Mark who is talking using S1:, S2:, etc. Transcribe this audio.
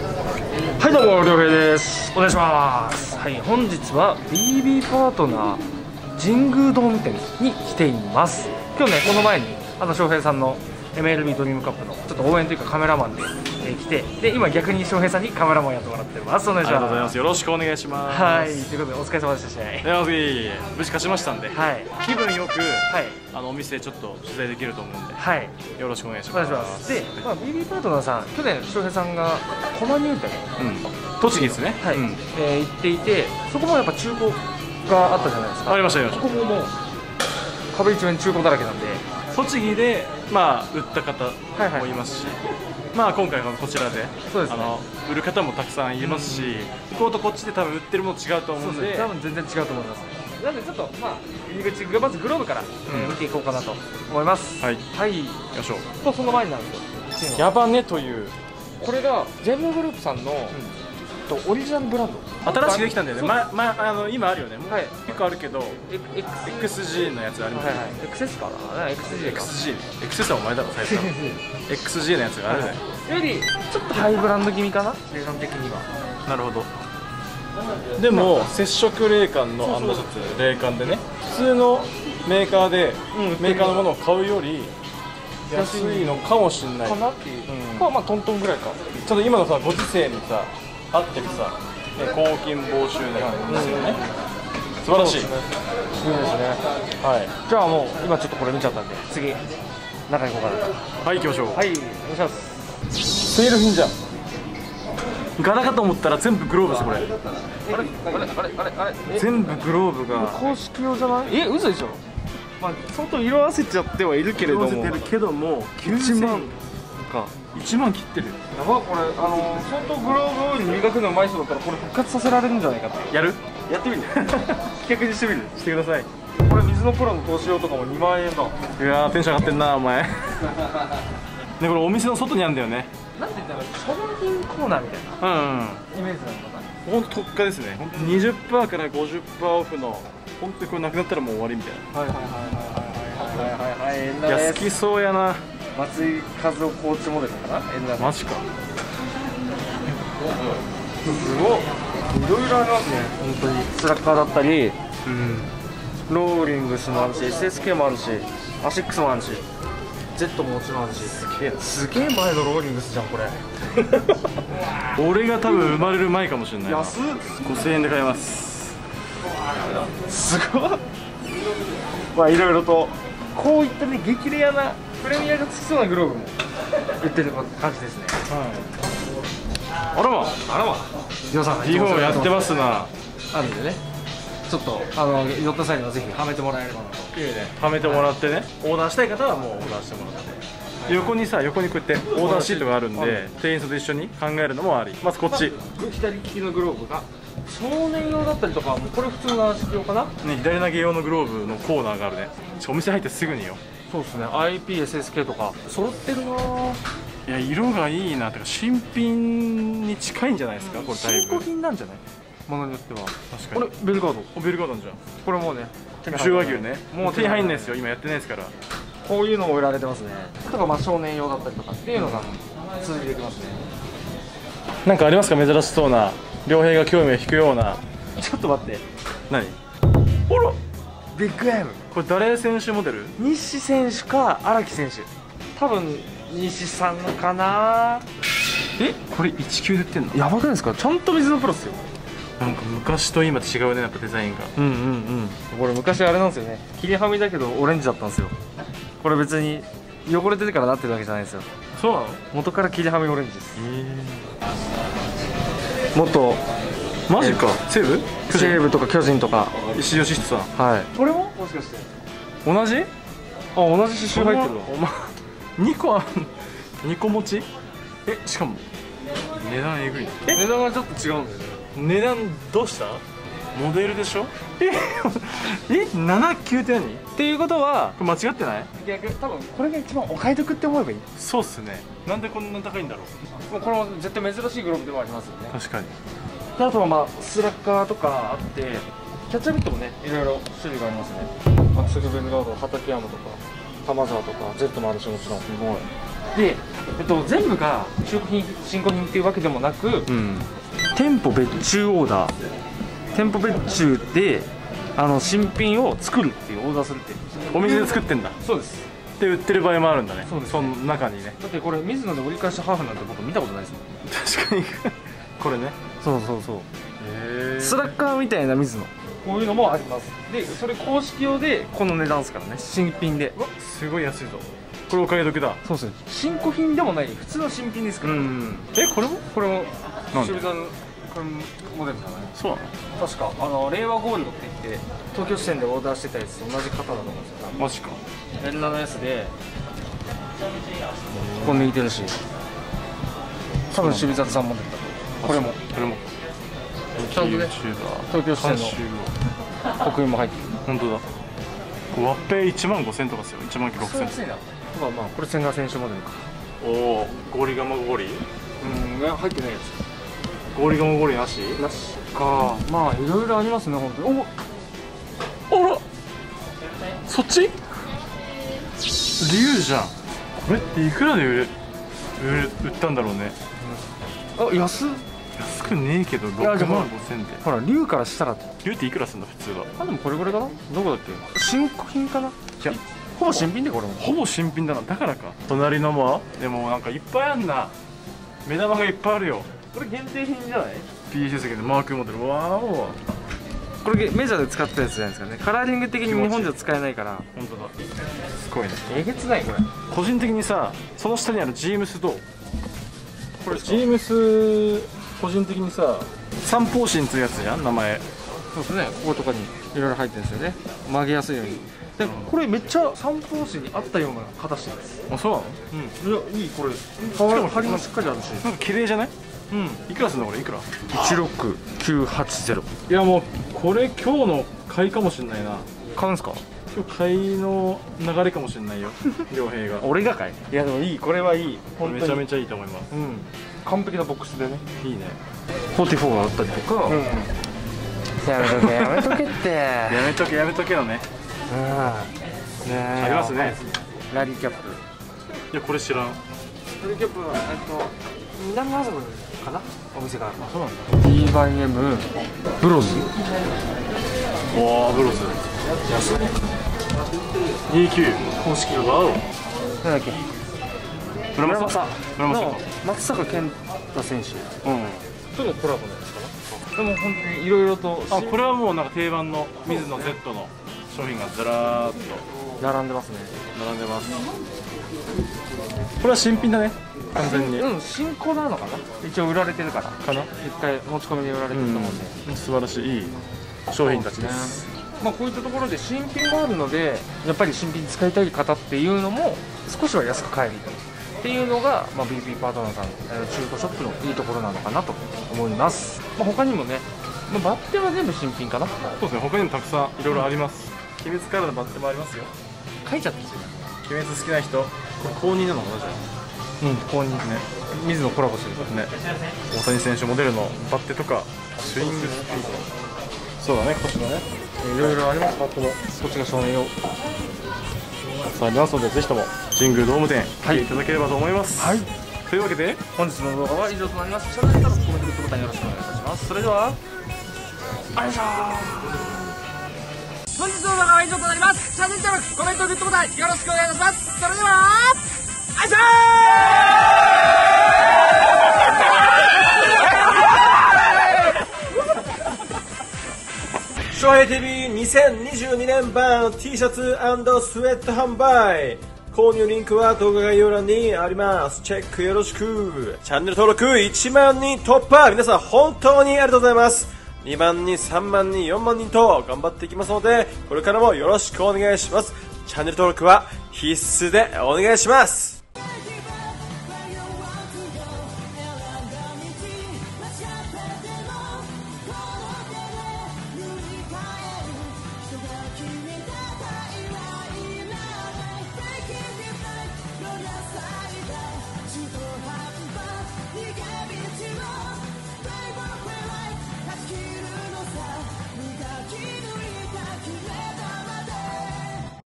S1: はいどうも、りょうへいです。お願いします。はい、本日は BB パートナー神宮ドーム店に来ています。今日ね、この前に翔平さんの MLB ドリームカップのちょっと応援というかカメラマンで、来て、で今逆に翔平さんにカメラマンやってもらってます。お願いします。
S2: ありがとうございます。よろしくお願いします。
S1: はい、ということでお疲れ様でした。試合。
S2: 無事勝ちましたんで、はい、気分よく、はい、お店ちょっと取材できると思うんで、はい、よろしくお願いします。お願いします。で、BB パートナーさん、去年翔平さんが駒入店、 栃木ですね。
S1: はい、行っていて、そこもやっぱ中古があったじゃないですか。
S2: ありましたありました。
S1: ここも壁一面中古だらけなんで、
S2: 栃木で売った方もいますし、今回はこちらで売る方もたくさんいますし、向こうとこっちで多分売ってるもの違うと思うんで、
S1: 多分全然違うと思います。なのでちょっと入り口まずグローブから見ていこうかなと思います。はい、はい、よいしょ。とその前になると
S2: ヤバネという、
S1: これがジェムグループさんのオリジナルブランド、
S2: 新しくできたんだよね。今あるよね。結構あるけど XG のやつありますね。
S1: XS かな。
S2: XG はお前だろ最初。XG のやつがあるね。
S1: よりちょっとハイブランド気味かな、値段的には。
S2: なるほど。でも接触冷感のアンダーシャツ、冷感でね、普通のメーカーでメーカーのものを買うより安いのかもしれない
S1: かなっていう。トントンぐらいか。
S2: ちょっと今のさご時世にさ合ってるさ、抗菌防臭の感じですよね。素晴らしい。いいですね。
S1: はい。じゃあもう今ちょっとこれ見ちゃったんで、次中に行こうかなと。
S2: はい、行きましょう。
S1: はい、お願いします。
S2: セール品じゃん。柄かと思ったら全部グローブですこれ。あれ全部グローブが
S1: 公式用じゃない？嘘でしょ。相当色あせちゃってはいるけれども、1万か
S2: 1万切ってる。
S1: やば、これ相当グローブ磨くのうまい人だったらこれ復活させられるんじゃないかって。
S2: やってみる。
S1: 企画にしてみる。
S2: してください。
S1: これ水のプロの投資用とかも2万円だ。
S2: いやー、テンション上がってんなお前。ね、これお店の外にあるんだよね。
S1: なんて言ったら商品コーナーみたいなイメージなのかな。
S2: ほんと特価ですね。ほんと 20% から 50% オフの、ほんとこれなくなったらもう終わりみたいな。いや、好きそうやな。
S1: 松井和夫コーチモデルかな。
S2: マジか。
S1: すごい、いろいろありますね。本当にスラッガーだったり、ローリングスもあるし、 SSK もあるし、アシックスもあるし、Z ももちろんあるし。すげえ前のローリングスじゃんこれ。
S2: 俺が多分生まれる前かもしれない。
S1: 安っ。
S2: 5000円で買えます。
S1: すごい。いろいろとこういったね、激レアなプレミアがつきそうなグローブも売ってる感じですね。
S2: あらま
S1: 皆さん
S2: 日本やってますな。
S1: あるんでね、ちょっと寄った際にはぜひはめてもらえればなと。
S2: いいね、はめてもらってね。オーダーしたい方はもうオーダーしてもらって、横にこうやってオーダーシートがあるんで、店員さんと一緒に考えるのもあり。まずこっち、
S1: 左利きのグローブが少年用だったりとか、もうこれ普通の軟式用かな。
S2: 左投げ用のグローブのコーナーがあるね。お店入ってすぐによ。
S1: そうですね。 IP、SSK とか揃ってるな。
S2: いや、色がいいな。てか新品に近いんじゃないですかこれ。だいぶ
S1: 新古品なんじゃない、ものによっては。
S2: 確かに。
S1: これベルガード。
S2: ベルガードじゃん。
S1: これもうね、
S2: 中和牛ね、もう手に入んないですよ。今やってないですから。
S1: こういうのも売られてますね。とか少年用だったりとかっていうのが通じてきますね。
S2: なんかありますか、珍しそうな、良平が興味を引くような。
S1: ちょっと待って、
S2: 何。ほら、
S1: ビッグ M。
S2: これ誰選手モデル？
S1: 西選手か荒木選手。多分西さんのかな。
S2: これ19で売ってんの？
S1: やばくないですか。ちゃんと水のプロっすよ。
S2: なんか昔と今違うね、やっぱデザインが。
S1: これ昔あれなんですよね、切りはみだけどオレンジだったんですよ。これ別に汚れてるからなってるわけじゃないですよ。
S2: そうなの？
S1: 元から切りはみオレンジです。もっと
S2: マジか。西武
S1: とか巨人とか。
S2: 石井義人さん。
S1: はい。これももしかして
S2: 同じ？
S1: 同じ刺繍入ってるの。
S2: お前2個持ち？しかも値段えぐい。
S1: 値段がちょっと違うんだよね。
S2: 値段どうした？モデルでしょ。79って何？っていうことは間違ってない？
S1: 逆、多分これが一番お買い得って思えばいい。
S2: そうっすね。なんでこんな高いんだろう。
S1: もうこれも絶対珍しいグローブでもありますよね。
S2: 確かに。
S1: であとはスラッガーとかあって、キャッチャーミットもね、いろいろ種類がありますね。マックス・ベルガード、畠山とか玉沢とか Z もあるし、もちろんすごいで、全部が中古品新古品っていうわけでもなく、店舗別注オーダー、店舗別注で新品を作るっていうオーダーするっていう、
S2: お店で作ってんだ。
S1: そうです。
S2: で売ってる場合もあるんだね。
S1: そうです、
S2: その中にね。
S1: だってこれ水野で折り返しハーフなんて僕見たことないですもん。
S2: 確かにこれね。
S1: そうそうそう、スラッガーみたいな水野、こういうのもあります。でそれ公式用でこの値段ですからね、新品で。
S2: うわ、すごい安いぞ。これお買い得だ。
S1: そうですね、新古品でもない普通の新品ですから。
S2: これも
S1: 渋谷のこれモデルじゃない？
S2: そうなの？
S1: 確か令和ゴールドって言って東京支店でオーダーしてたやつと同じ型だと思うんですよ。
S2: マジか。
S1: 連打のやつでここ抜いてるし、多分渋沢さんモデルだと。これもちゃんとね、東京支店の刻印も入ってる。
S2: 本当だ。ワッペ1万5000とかですよ。1万6000。
S1: まあこれ千賀選手モデルか。
S2: おお、ゴリガマゴリ。
S1: いや入ってないやつ。
S2: ゴリガマゴリなし
S1: か。まあいろいろありますね、本当に。
S2: あら、そっち？龍じゃん。これっていくらで売ったんだろうね。
S1: 安
S2: くねえけど6万5000で。
S1: ほら龍からしたら、
S2: 龍っていくらすんだ普通は。
S1: でもこれぐらいかな。どこだっけ、新古品かな。いやほぼ新品で、これも
S2: ほぼ新品だな。だからか。隣のもでもなんかいっぱいあんな。目玉がいっぱいあるよ。
S1: これ限定品じゃない？
S2: PHS 席でマークモデル。わーお。
S1: これメジャーで使ったやつじゃないですかね。カラーリング的に日本じゃ使えないから。
S2: 本当だ。すごいね。
S1: えげつないこれ。
S2: 個人的にさ、その下にあるジームスどう？これジームス個人的にさ、三方針っていうやつじゃん、名前。
S1: そうですね、こことかにいろいろ入ってるんですよね、曲げやすいように。でこれめっちゃ三方針に合ったような形です。
S2: あ、そうなの？
S1: いや、いい、これ張りもしっかりあるし、
S2: なんか綺麗じゃない？いくらすんのこれ？いくら
S1: ？16980。
S2: いやもうこれ今日の買いかもしれないな。
S1: 買うんすか？
S2: 今日買いの流れかもしれないよ良平が。
S1: 俺が買い？いやでもいい、これはいい。
S2: めちゃめちゃいいと思います。
S1: 完璧なボックスでね。
S2: いいね。
S1: 44があったりとか。やめとけってや
S2: めとけよね。
S1: あ
S2: りますね、
S1: ラリーキャップ。
S2: いやこれ知らん。
S1: ラリーキャップは南麻布かな、お店がある。
S2: そうなんだ。
S1: D1M ブロズ。
S2: おお、ブロズ安い。29
S1: 公式
S2: のワオ。
S1: なんだっけ、村正の松坂健太選手とのコラボのやつかな。でも本当にいろいろと。
S2: これはもうなんか定番の水野 Z の商品がずらーっと
S1: 並んでますね。
S2: 並んでます。これは新品だね、完全に。
S1: 新古なのかな、一応売られてるからかな。一回持ち込みで売られてると思うんで、
S2: 素晴らしいいい商品たちです。
S1: まあこういったところで新品があるので、やっぱり新品使いたい方っていうのも少しは安く買えるっていうのが、BB パートナーさん、中古ショップのいいところなのかなと思います。他にもね、バッテは全部新品かな。
S2: そうですね、他にもたくさんいろいろあります。鬼滅からのバッテもありますよ。
S1: 書いちゃったし、
S2: 鬼滅好きな人、これ公認なのかな。じゃあ
S1: 公認ね、水野コラボしてる
S2: ね。大谷選手モデルのバッテとかスイングスピード、そうだね、今年のね、
S1: いろいろあります。バッテもこっちが少年用
S2: ありますので、ぜひとも神宮ドーム店来ていただければと思います。というわけで
S1: 本日の動画は以上となります。チャンネル登録、コメント、グッドボタンよろしくお願いいたします。それではありがとうございました。本日の動画は以上となります。チャンネル登録、コメント、グッドボタンよろしくお願いいたします。それではありがとうございました。
S3: 翔平 TV2022 年版 T シャツ&スウェット販売、購入リンクは動画概要欄にあります。チェックよろしく。チャンネル登録1万人突破、皆さん本当にありがとうございます。2万人、3万人、4万人と頑張っていきますので、これからもよろしくお願いします。チャンネル登録は必須でお願いします。